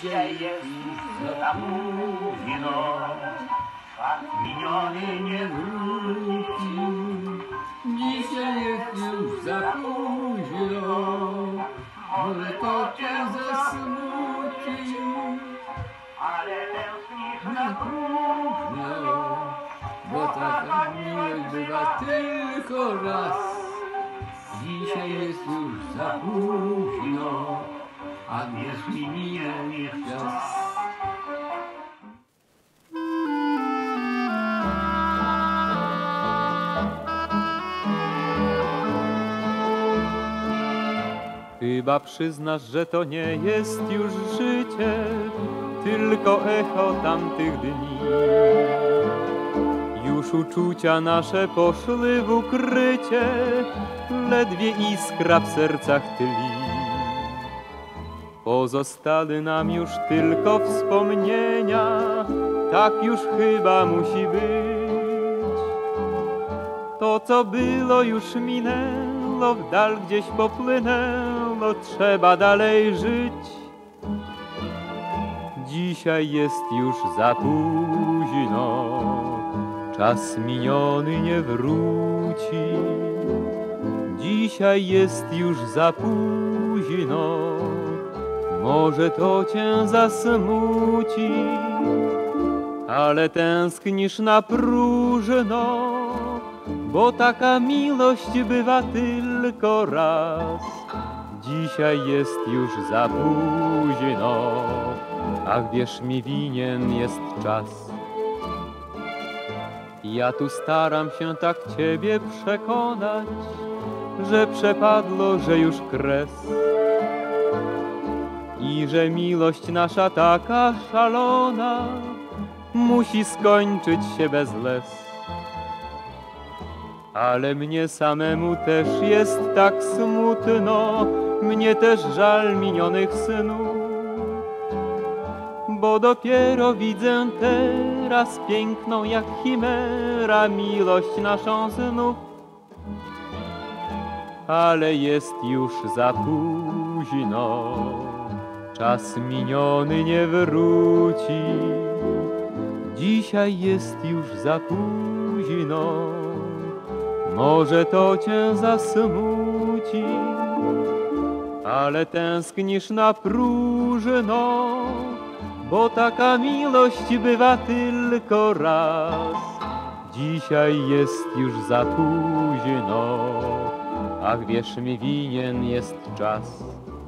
Dzisiaj jest za późno, czas miniony nie wróci. Dzisiaj jest już za późno, może to cię zasmuci. Ale tęsknisz Na próżno, bo taka miłość bywa tylko raz. Dzisiaj jest już za późno, a wierz mi, minął już czas. Chyba przyznasz, że to nie jest już życie, tylko echo tamtych dni. Już uczucia nasze poszły w ukrycie, ledwie iskra w sercach tli. Pozostały nam już tylko wspomnienia, tak już chyba musi być. To, co było, już minęło, w dal gdzieś popłynęło, trzeba dalej żyć. Dzisiaj jest już za późno, czas miniony nie wróci. Dzisiaj jest już za późno, może to cię zasmuci, ale tęsknisz na próżno, bo taka miłość bywa tylko raz. Dzisiaj jest już za późno, ach wierz mi, winien jest czas. Ja tu staram się tak ciebie przekonać, że przepadło, że już kres i że miłość nasza taka szalona musi skończyć się bez łez. Ale mnie samemu też jest tak smutno, mnie też żal minionych snów, bo dopiero widzę teraz piękną jak chimera miłość naszą znów. Ale jest już za późno, czas miniony nie wróci. Dzisiaj jest już za późno, może to cię zasmuci, ale tęsknisz na próżno, bo taka miłość bywa tylko raz. Dzisiaj jest już za późno, ach wierz mi, winien jest czas.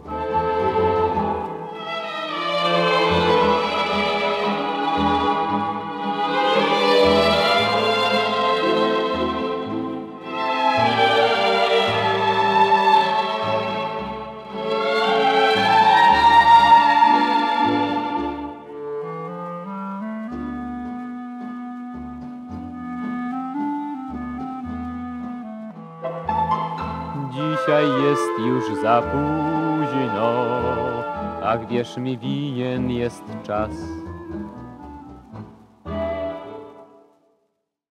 Dzisiaj jest już za późno, ach wierz mi, winien jest czas.